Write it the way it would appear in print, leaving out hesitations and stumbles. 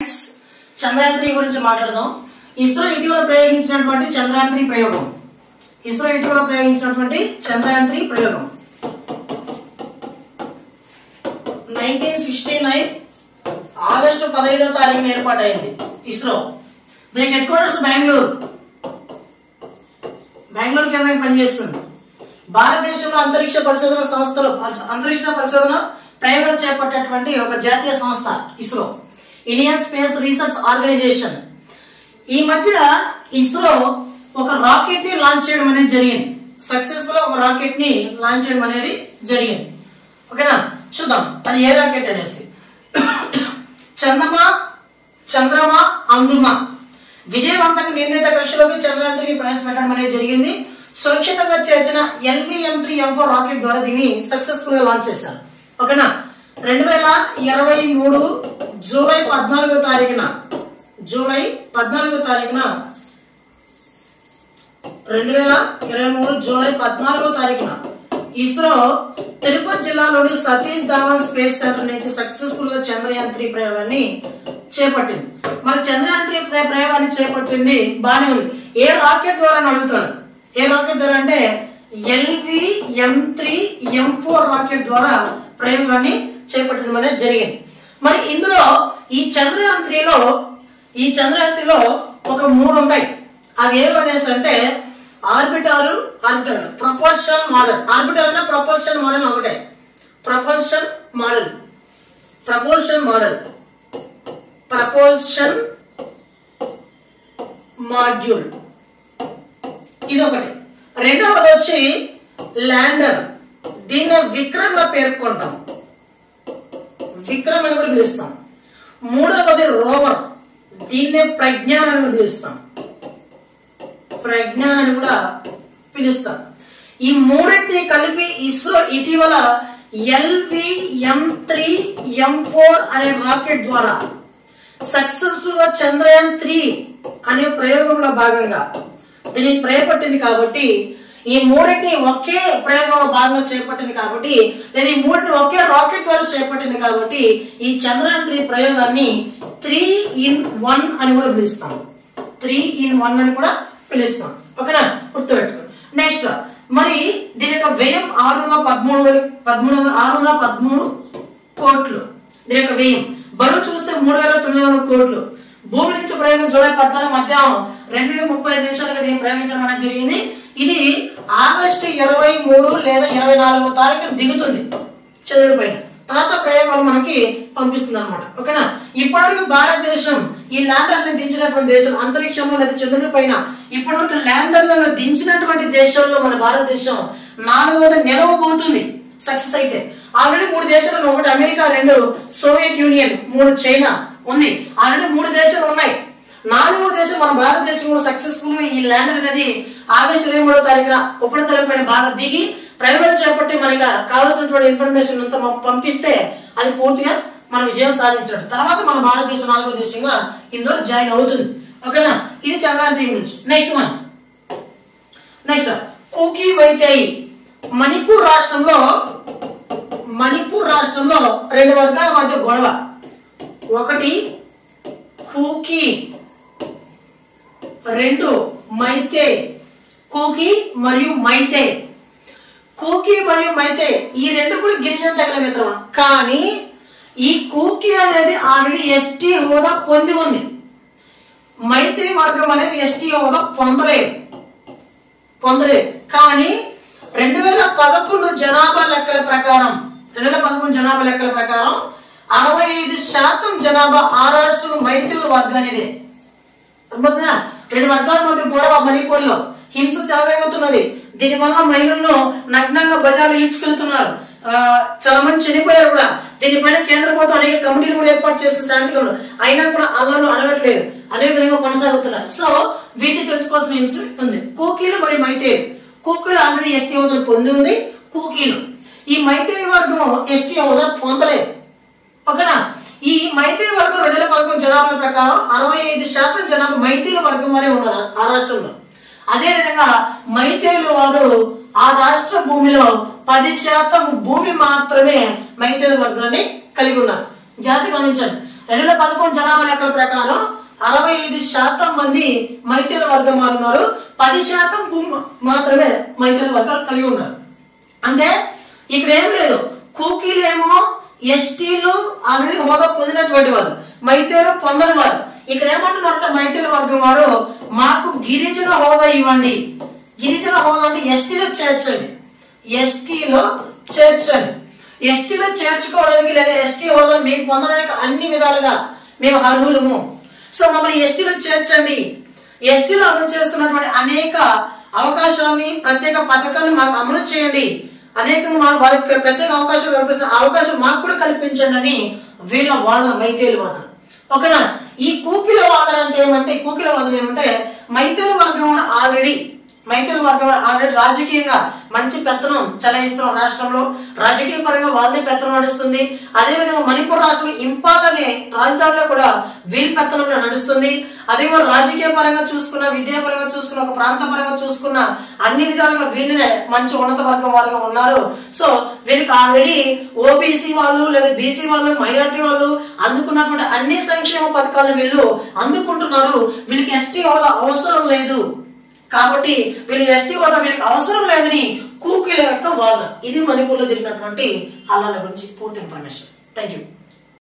చంద్రయాన్ 3 గురించి మాట్లాడదాం. ఇస్రో ఇటీవల ప్రయోగించినటువంటి చంద్రయాన్ 3 ప్రయోగం. ఇస్రో ఇటీవల ప్రయోగించినటువంటి చంద్రయాన్ 3 ప్రయోగం 1969 ఆగస్టు 15వ తారీఖున ఏర్పాటైంది ఇస్రో. దీని హెడ్ క్వార్టర్స్ బెంగళూరు కేంద్రంగా పనిచేస్తుంది. భారతదేశంలో అంతరిక్ష పరిశోధన ప్రయోగాలు చేపట్టేటువంటి ఒక జాతీయ సంస్థ ISRO, Indian space research organisation. ఈ మధ్య ఇస్రో ఒక రాకెట్ ని లాంచ్ చేయడం అనేది జరిగింది. సక్సెస్ఫుల్ ఒక రాకెట్ ని లాంచ్ చేయడం అనేది జరిగింది. ఓకేనా, చూద్దాం అది ఏ రాకెట్ అనేసి. చంద్రమా అందుమా విజయవంతంగా నిర్ణీత కక్షలోకి చంద్రయాన్ 3 ప్రవేశపెట్టడం అనేది జరిగింది. సురక్షితంగా చేర్చిన LV-M3-M4 రాకెట్ ద్వారా దీన్ని సక్సెస్ఫుల్ గా లాంచ్ చేశారు. ఓకేనా, 2023 జూలై 14వ తారీఖున 2023 జూలై 14వ తారీఖున ఇస్రో తిరుపతి జిల్లాలోని సతీష్ ధావన్ స్పేస్ సెంటర్ నుంచి సక్సెస్ఫుల్ గా చంద్రయాన్ 3 ప్రయోగాన్ని చేపట్టింది. మరి చంద్రయాన్ 3 ప్రయోగాన్ని చేపట్టింది బానే ఉంది. ఏ రాకెట్ ద్వారా అడుగుతాడు? ఏ రాకెట్ ద్వారా అంటే LV-M3-M4 రాకెట్ ద్వారా ప్రయోగాన్ని చేపట్టడం అనేది జరిగింది. మరి ఇందులో ఈ చంద్రయాన్ 3లో ఒక 3 ఉంటాయి. అవి ఏమనేసి అంటే ఆర్బిటాల్, ప్రపోల్షన్ మోడల్. ఆర్బిటాల్ అంటే ప్రపోల్షన్ మోడల్ ఒకటే. ప్రపోల్షన్ మాడ్యూల్ ఇది ఒకటి. రెండవది వచ్చి ల్యాండర్, దీన్ని విక్రమ్ గా పేర్కొంటాం, విక్రమ్ అని కూడా పిలుస్తాం. మూడవది రోవర్, దీన్నే ప్రజ్ఞాన్ అని పిలుస్తాం, ప్రజ్ఞాన్ అని కూడా పిలుస్తాం. ఈ మూడింటిని కలిపి ఇస్రో ఇటీవల LV-M3-M4 అనే రాకెట్ ద్వారా సక్సెస్ఫుల్ గా చంద్రయాన్ 3 అనే ప్రయోగంలో భాగంగా దీన్ని ప్రయోగపట్టింది. కాబట్టి ఈ మూడింటిని ఒకే ప్రయోగంలో భాగంగా చేపట్టింది కాబట్టి, లేదా ఈ మూడింటిని ఒకే రాకెట్ ద్వారా చేపట్టింది కాబట్టి ఈ చంద్రయాన్ 3 ప్రయోగాన్ని 3-in-1 అని కూడా పిలుస్తాం. 3-in-1 అని కూడా పిలుస్తాం. ఓకేనా, గుర్తుపెట్టుకోండి. నెక్స్ట్, మరి దీని యొక్క వ్యయం 613 కోట్లు. దీని యొక్క వ్యయం, బరువు చూస్తే 3900 కోట్లు. భూమి నుంచి ప్రయోగం జూలై 14 మధ్యాహ్నం 2:35 దీన్ని ప్రయోగించడం అనేది జరిగింది. ఇది ఆగస్టు 23 లేదా 24వ తారీఖున దిగుతుంది చంద్రుడి పైన. తర్వాత ప్రయోగాలు మనకి పంపిస్తుంది అనమాట. ఓకేనా, ఇప్పటివరకు భారతదేశం ఈ ల్యాండర్లను దించినటువంటి దేశం, అంతరిక్షంలో లేదా చంద్రుడి పైన ఇప్పటివరకు ల్యాండర్లను దించినటువంటి దేశాల్లో మన భారతదేశం 4వది నిలవబోతుంది సక్సెస్ అయితే. ఆల్రెడీ 3 దేశాలు, 1 అమెరికా, 2 సోవియట్ యూనియన్, 3 చైనా ఉంది. ఆల్రెడీ 3 దేశాలు ఉన్నాయి. 4వ దేశం మన భారతదేశం కూడా సక్సెస్ఫుల్ గా ఈ ల్యాండర్ అనేది ఆగస్టు 23వ తారీఖున ఉపరితలం పైన బాగా దిగి ప్రయోగాలు చేపట్టి మనకి కావాల్సినటువంటి ఇన్ఫర్మేషన్ అంతా పంపిస్తే అది పూర్తిగా మన విజయం సాధించడం. తర్వాత మన భారతదేశం 4వ దేశంగా ఇందులో జాయిన్ అవుతుంది. ఓకేనా, ఇది చంద్రయాన్ 3 గురించి. నెక్స్ట్ కూకీ వైతేయి. మణిపూర్ రాష్ట్రంలో 2 వర్గాల మధ్య గొడవ. ఒకటి కూకీ, 2 మైతే. కూకీ మరియు మైతే ఈ 2 కూడా గిరిజన తెగల మిత్రమా. కానీ ఈ కూకీ అనేది ఆల్రెడీ ఎస్టీ హోదా పొంది ఉంది. మైతే వర్గం అనేది ఎస్టీ హోదా పొందలేదు. కానీ 2011 జనాభా లెక్కల ప్రకారం 65% జనాభా ఆ రాష్ట్రం మైతేయుల వర్గానిదే. 2 వర్గాల మధ్య గొడవ మణిపూర్ లో హింస చెలరేగుతున్నది. దీని వల్ల మహిళలను నగ్నంగా బజార్లు ఈడ్చుకెళ్తున్నారు. చాలా మంది చనిపోయారు కూడా. దీనిపైన కేంద్ర ప్రభుత్వం అనేక కమిటీలు కూడా ఏర్పాటు చేసిన శాంతికలు అయినా కూడా అల్లర్లు అడగట్లేదు, అదే విధంగా కొనసాగుతున్నారు. సో వీటిని తెలుసుకోవాల్సిన హింస ఉంది. కూకీలు మరియు మైతేయులు. కూకీలు ఆల్రెడీ ఎస్టీ హోదాలు పొంది ఉంది. కూకీలు, ఈ మైతేయి వర్గం ఎస్టీ హోదా పొందలేదు. ఓకేనా, ఈ మైతేయి వర్గం 2011 జనాభా ప్రకారం 65% జనాభా మైతేయుల వర్గం వారే ఉన్నారు ఆ రాష్ట్రంలో. అదే విధంగా మైతేయులు వారు ఆ రాష్ట్ర భూమిలో 10% భూమి మాత్రమే మైతేయుల వర్గాన్ని కలిగి ఉన్నారు. జాగ్రత్తగా గమనించండి. 2011 జనాభా లెక్కల ప్రకారం 65% మంది మైతేల వర్గం వారు ఉన్నారు. 10% భూమి మాత్రమే మైతేల వర్గాలు కలిగి ఉన్నారు. అంటే ఇక్కడ ఏం లేదు, కూకీలేమో ఎస్టీలు ఆల్రెడీ హోదా పొందినటువంటి వాళ్ళు, మైతేలు పొందని వారు. ఇక్కడ ఏమంటున్నారంటే మైతేల వర్గం వారు మాకు గిరిజన హోదా ఇవ్వండి. గిరిజన హోదా అంటే ఎస్టీలో చేర్చండి, ఎస్టీలో చేర్చండి. ఎస్టీలో చేర్చుకోవడానికి లేదా ఎస్టీ హోదా మేము పొందడానికి అన్ని విధాలుగా మేము అర్హులము. సో మమ్మల్ని ఎస్టీలో చేర్చండి. ఎస్టీలో అమలు చేస్తున్నటువంటి అనేక అవకాశాలని, ప్రత్యేక పథకాలను మాకు అమలు చేయండి. అనేకంగా వారికి ప్రత్యేక అవకాశాలు కల్పిస్తున్న అవకాశం మాకు కూడా కల్పించండి అని వీళ్ళ వాదన, మైతేలు వాదన. ఓకేనా. ఈ కూకిల వాదన అంటే ఏమంటే, కూకిల వాదన ఏమంటే మైతేల వర్గం ఆల్రెడీ రాజకీయంగా మంచి పెత్తనం చెలాయిస్తున్న రాష్ట్రంలో రాజకీయ పరంగా వాళ్ళే పెత్తనం నడుస్తుంది. అదేవిధంగా మణిపూర్ రాష్ట్రంలో ఇంపాల్ అనే రాజధానిలో కూడా వీళ్ళ పెత్తనం నడుస్తుంది. అదేవిధంగా రాజకీయ పరంగా చూసుకున్న, విద్యాపరంగా చూసుకున్న, ఒక ప్రాంత పరంగా చూసుకున్న అన్ని విధాలుగా వీళ్ళనే మంచి ఉన్నత వర్గం వారుగా ఉన్నారు. సో వీళ్ళకి ఆల్రెడీ ఓబీసీ వాళ్ళు లేదా బీసీ వాళ్ళు, మైనారిటీ వాళ్ళు అందుకున్నటువంటి అన్ని సంక్షేమ పథకాలను వీళ్ళు అందుకుంటున్నారు. వీళ్ళకి ఎస్టీ హోదా అవసరం లేదు కాబట్టి వీళ్ళు ఎస్టీ హోదా వీళ్ళకి అవసరం లేదని కూకీల యొక్క వాదన. ఇది మణిపూర్లో జరిగినటువంటి అల్లాల గురించి పూర్తి ఇన్ఫర్మేషన్. Thank you.